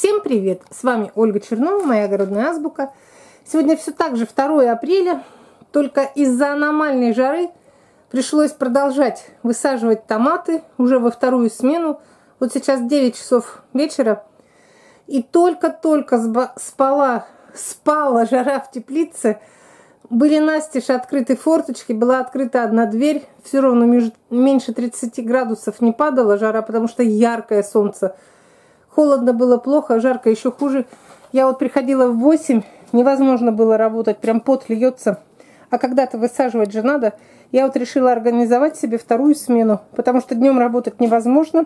Всем привет! С вами Ольга Чернова, моя огородная азбука. Сегодня все так же 2 апреля, только из-за аномальной жары пришлось продолжать высаживать томаты уже во вторую смену. Вот сейчас 9 часов вечера, и только-только спала жара в теплице. Были настежь открыты форточки, была открыта одна дверь. Все равно меньше 30 градусов не падала жара, потому что яркое солнце. Холодно было плохо, жарко еще хуже. Я вот приходила в 8, невозможно было работать, прям пот льется. А когда-то высаживать же надо. Я вот решила организовать себе вторую смену, потому что днем работать невозможно.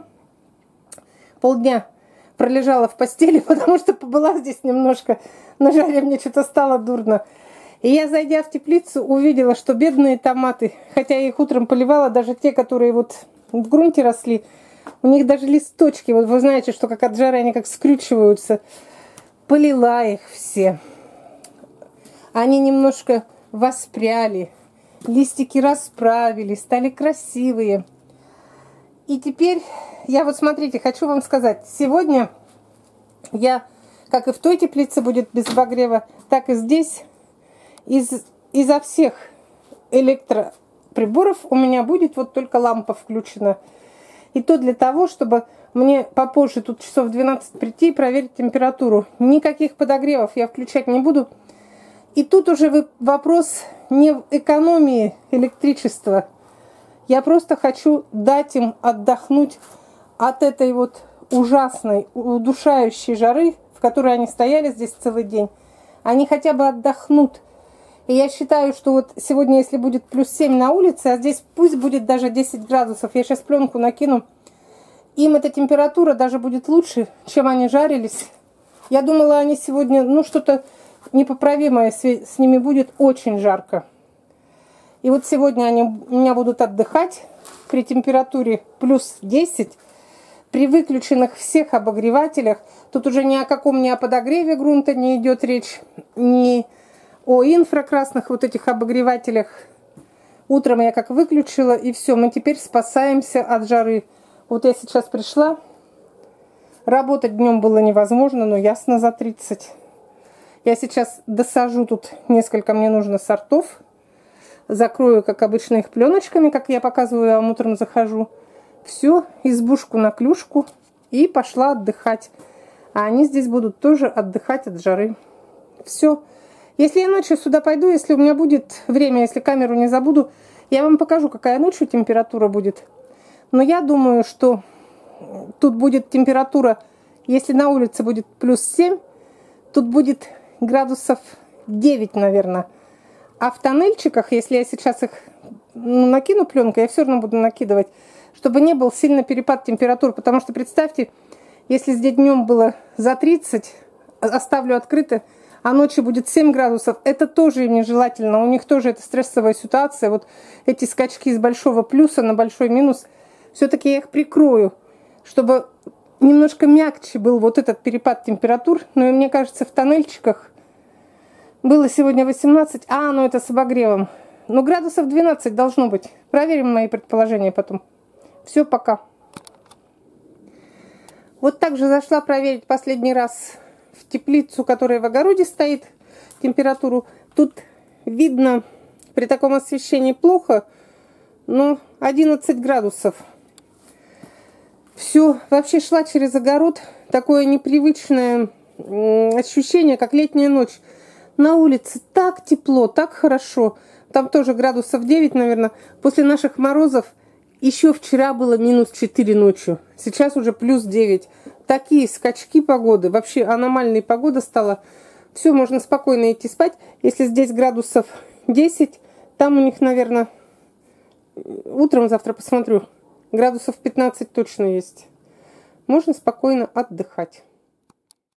Полдня пролежала в постели, потому что побыла здесь немножко. На жаре мне что-то стало дурно. И я, зайдя в теплицу, увидела, что бедные томаты, хотя я их утром поливала, даже те, которые вот в грунте росли, у них даже листочки, вот вы знаете, что как от жары они как скрючиваются. Полила их все. Они немножко воспряли, листики расправили, стали красивые. И теперь я вот, смотрите, хочу вам сказать, сегодня я, как и в той теплице будет без обогрева, так и здесь, изо всех электроприборов у меня будет вот только лампа включена. И то для того, чтобы мне попозже, тут часов 12 прийти и проверить температуру. Никаких подогревов я включать не буду. И тут уже вопрос не в экономии электричества. Я просто хочу дать им отдохнуть от этой вот ужасной, удушающей жары, в которой они стояли здесь целый день. Они хотя бы отдохнут. И я считаю, что вот сегодня, если будет плюс 7 на улице, а здесь пусть будет даже 10 градусов, я сейчас пленку накину, им эта температура даже будет лучше, чем они жарились. Я думала, они сегодня, ну, что-то непоправимое с ними будет, очень жарко. И вот сегодня они у меня будут отдыхать при температуре плюс 10, при выключенных всех обогревателях. Тут уже ни о каком ни о подогреве грунта не идет речь, ни о инфракрасных вот этих обогревателях. Утром я как выключила, и все, мы теперь спасаемся от жары. Вот я сейчас пришла, работать днем было невозможно, но ясно за 30. Я сейчас досажу тут несколько, мне нужно сортов. Закрою, как обычно, их пленочками, как я показываю, я вам утром захожу. Все, избушку на клюшку, и пошла отдыхать. А они здесь будут тоже отдыхать от жары. Все. Если я ночью сюда пойду, если у меня будет время, если камеру не забуду, я вам покажу, какая ночью температура будет. Но я думаю, что тут будет температура, если на улице будет плюс 7, тут будет градусов 9, наверное. А в тоннельчиках, если я сейчас их накину пленкой, я все равно буду накидывать, чтобы не был сильный перепад температур. Потому что представьте, если здесь днем было за 30, оставлю открыто, а ночью будет 7 градусов, это тоже им нежелательно. У них тоже это стрессовая ситуация. Вот эти скачки с большого плюса на большой минус, все-таки я их прикрою, чтобы немножко мягче был вот этот перепад температур. Но и мне кажется, в тоннельчиках было сегодня 18, ну это с обогревом. Но градусов 12 должно быть. Проверим мои предположения потом. Все, пока. Вот так же зашла проверить последний раз в теплицу, которая в огороде стоит, температуру. Тут видно при таком освещении плохо, но 11 градусов. Все, вообще шла через огород, такое непривычное ощущение, как летняя ночь. На улице так тепло, так хорошо. Там тоже градусов 9, наверное. После наших морозов еще вчера было минус 4 ночью. Сейчас уже плюс 9. Такие скачки погоды. Вообще аномальная погода стала. Все, можно спокойно идти спать. Если здесь градусов 10, там у них, наверное, утром завтра посмотрю, градусов 15 точно есть. Можно спокойно отдыхать.